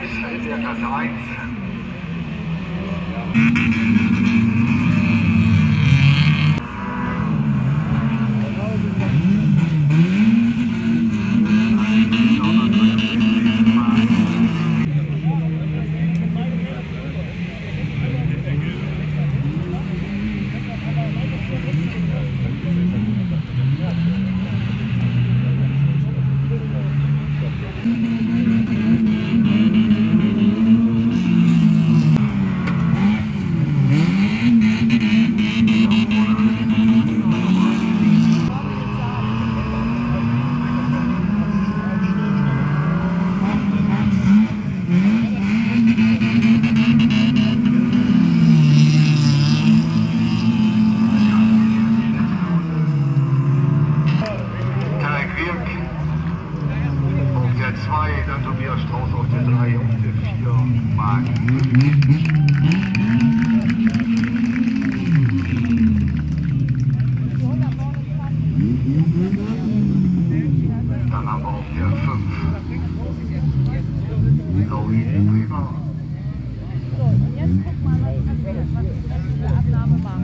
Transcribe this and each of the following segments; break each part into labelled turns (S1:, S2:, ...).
S1: in der Klasse 1. Dann Tobias Strauß auf der 3 und der 4 Mark. Dann haben wir auf der 5 Lauri Bremer.
S2: So, und jetzt guck mal, was für Abnahme machen.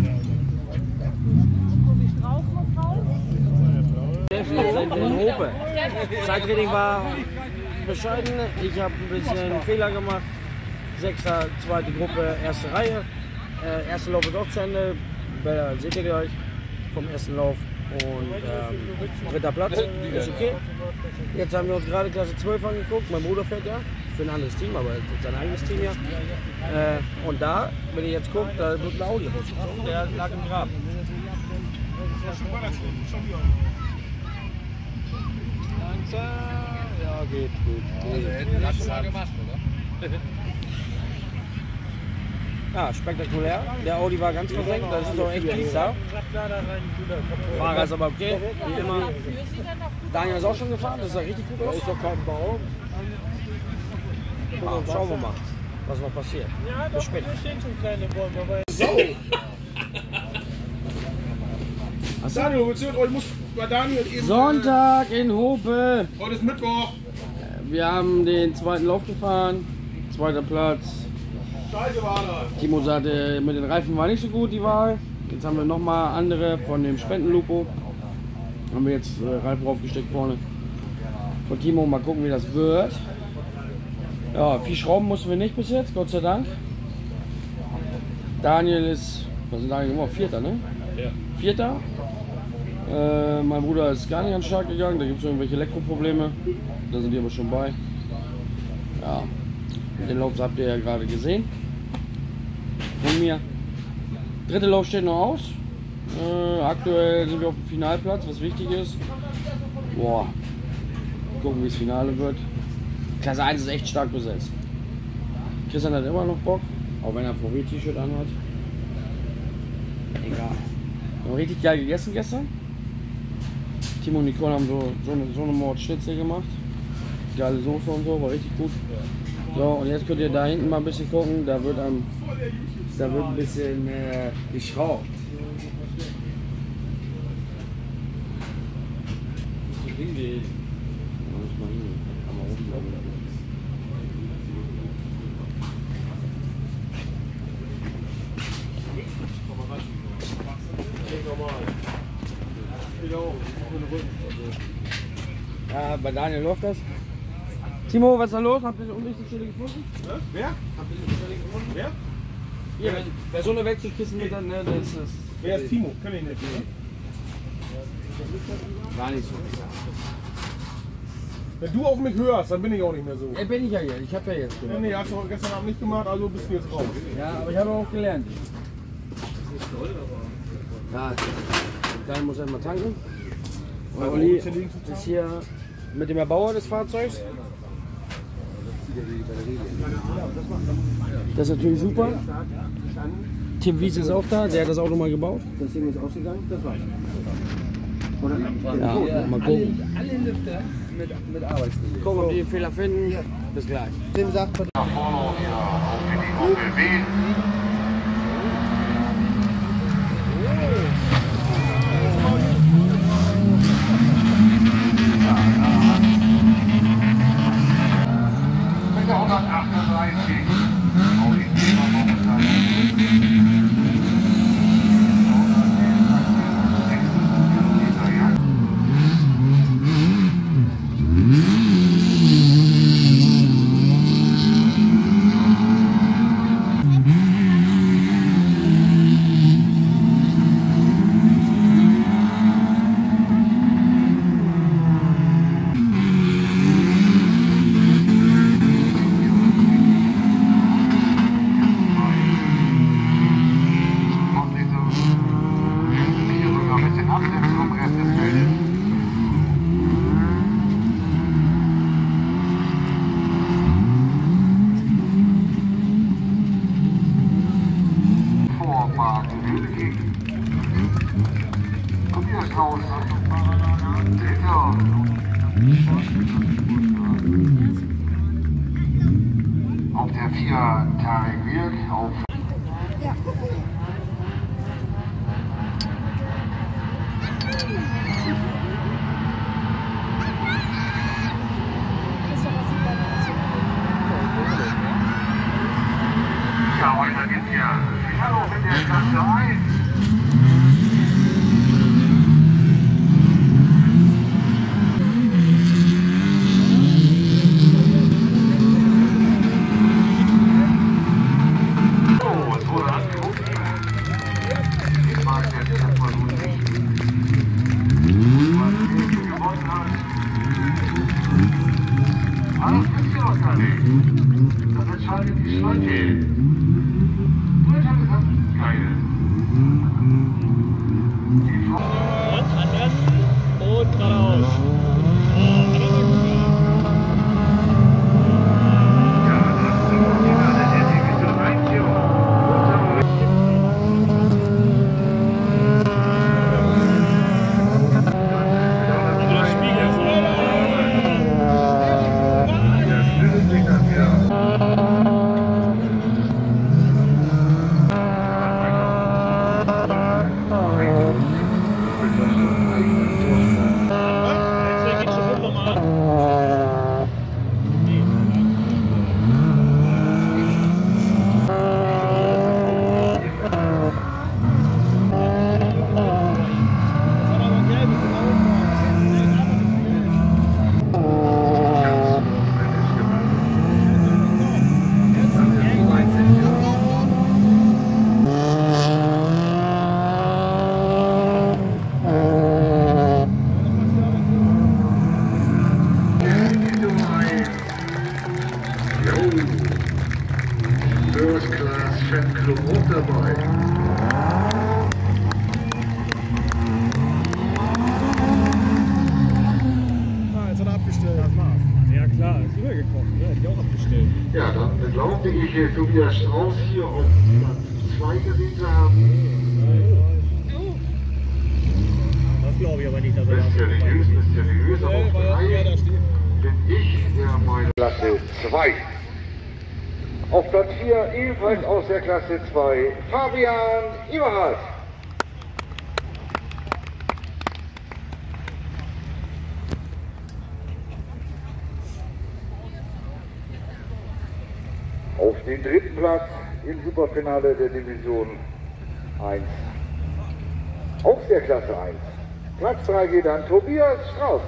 S2: Tobi Strauß muss raus.
S3: Wir sind in Hope. Zeittraining war bescheiden. Ich habe ein bisschen Fehler gemacht. 6. zweite Gruppe, erste Reihe. Erster Lauf ist auch zu Ende. Bilder seht ihr gleich vom ersten Lauf. Und 3. Platz, ist okay. Jetzt haben wir uns gerade Klasse 12 angeguckt. Mein Bruder fährt ja für ein anderes Team, aber sein eigenes Team ja. Und da, wenn ihr jetzt guckt, da wird ein Audi rausgezogen. Der lag im Graben. Ja, geht gut.
S4: Also hätten das mal gemacht, oder?
S3: Ja, spektakulär. Der Audi war ganz versenkt, das ist auch echt fies da. Fahrer ist aber okay, wie immer. Daniel ist auch schon gefahren, das sah richtig gut aus. Ist doch kein Bau. Ja, schauen wir mal, was noch passiert. Bis später.
S5: Daniel, ich muss bei Daniel eben.
S3: Sonntag in Hope.
S5: Heute ist Mittwoch.
S3: Wir haben den zweiten Lauf gefahren. 2. Platz.
S5: Scheiße war das.
S3: Timo sagte, mit den Reifen war nicht so gut die Wahl. Jetzt haben wir nochmal andere von dem Spendenlupo. Haben wir jetzt Reifen draufgesteckt vorne. Von Timo, mal gucken wie das wird. Ja, viel Schrauben mussten wir nicht bis jetzt, Gott sei Dank. Daniel ist, was ist Daniel immer? 4. ne?
S4: Ja.
S3: 4. Mein Bruder ist gar nicht an den Start gegangen, da gibt es irgendwelche Elektroprobleme. Da sind die aber schon bei. Ja, den Lauf habt ihr ja gerade gesehen. Von mir. 3. Lauf steht noch aus. Aktuell sind wir auf dem Finalplatz, was wichtig ist. Boah, gucken wie das Finale wird. Klasse 1 ist echt stark besetzt. Christian hat immer noch Bock, auch wenn er ein VW-T-Shirt anhat. Egal. Wir haben richtig geil gegessen gestern. Timo und Nicole haben so eine Mord Schnitzel gemacht. Geile Soße und so, war richtig gut. So, und jetzt könnt ihr da hinten mal ein bisschen gucken, da wird ein bisschen geschraubt.
S4: Hingehen.
S3: Ja, bei Daniel läuft das. Timo, was ist da los? Habt ihr eine Umrichtungsstelle gefunden?
S5: Wer?
S3: Habt ihr eine Stelle gefunden?
S5: Wer?
S3: Hier, wer so eine Wechselkissen mit dann, ne, das ist das.
S5: Wer ist Timo? Kenn ich nicht.
S3: War nicht so.
S5: Wenn du auf mich hörst, dann bin ich auch nicht mehr so.
S3: Ja, bin ich ja hier. Ich hab ja jetzt gemacht.
S5: Nee, hast du gestern Abend nicht gemacht, also bist du jetzt raus.
S3: Ja, aber ich habe auch gelernt. Ja, Daniel muss erstmal tanken. Und Olli ist hier mit dem Erbauer des Fahrzeugs. Das ist natürlich super. Tim Wies ist auch da, der hat das Auto mal gebaut. Das Ding ist ausgegangen, das war's. Ja, mal gucken.
S4: Alle Lüfter mit Arbeitsgeräten.
S3: Gucken, ob die den Fehler finden. Bis gleich.
S1: Nach vorne auf die Gruppe B. der 138. Audi Thema momentan. Auf der 4 Tarek Wirk auf.
S2: Ja.
S1: Ja, heute geht's hier. Hallo mit der Klasse 1. Das entscheidet die Schleife. Deutschland ist das Geile.
S6: Und geradeaus.
S1: First Class Fanclub auch dabei.
S5: Jetzt hat er abgestellt.
S6: Ja klar, ist rübergekommen, ne? Hätte ich auch abgestellt.
S1: Ja, dann glaube ich, Tobias Strauß hier auf Platz 2 gesehen zu haben.
S6: Das glaube ich aber nicht, dass er
S1: Mysteriös, aber auf
S5: Weil
S1: 3
S5: er da steht.
S1: bin ich der Meinung. Klasse 2. Auf Platz 4 ebenfalls aus der Klasse 2 Fabian Eberhardt. Auf den dritten Platz im Superfinale der Division 1. Aus der Klasse 1. Platz 3 geht an Tobias Strauß.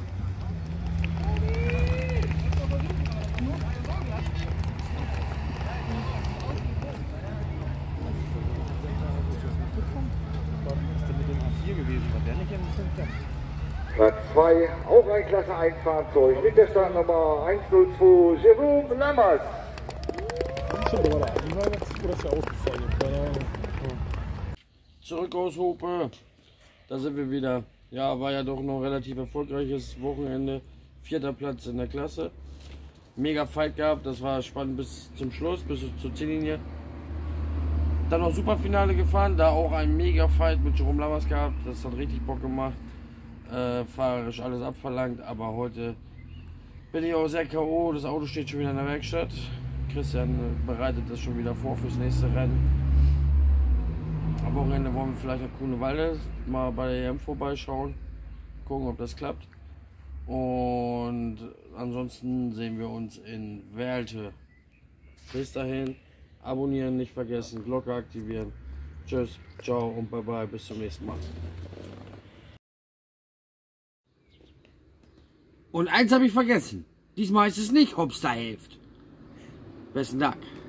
S1: Platz 2, auch ein Klasse 1 Fahrzeug mit der Startnummer 102, Jerome Lammers.
S5: Schon da war der Anhänger, oder ist der ausgefallen? Keine Ahnung.
S3: Zurück aus Hope. Da sind wir wieder. Ja, war ja doch noch ein relativ erfolgreiches Wochenende. 4. Platz in der Klasse. Mega Fight gehabt, das war spannend bis zum Schluss, bis zur Ziellinie. Dann noch Superfinale gefahren, da auch ein Mega Fight mit Jerome Lammers gehabt. Das hat richtig Bock gemacht. Fahrerisch alles abverlangt, aber heute bin ich auch sehr K.O. Das Auto steht schon wieder in der Werkstatt. Christian bereitet das schon wieder vor fürs nächste Rennen. Am Wochenende wollen wir vielleicht nach Grunewalde mal bei der EM vorbeischauen, gucken, ob das klappt. Und ansonsten sehen wir uns in Werlte. Bis dahin, abonnieren nicht vergessen, Glocke aktivieren. Tschüss, ciao und bye bye, bis zum nächsten Mal. Und eins habe ich vergessen. Diesmal ist es nicht Hopster Hälft. Besten Dank.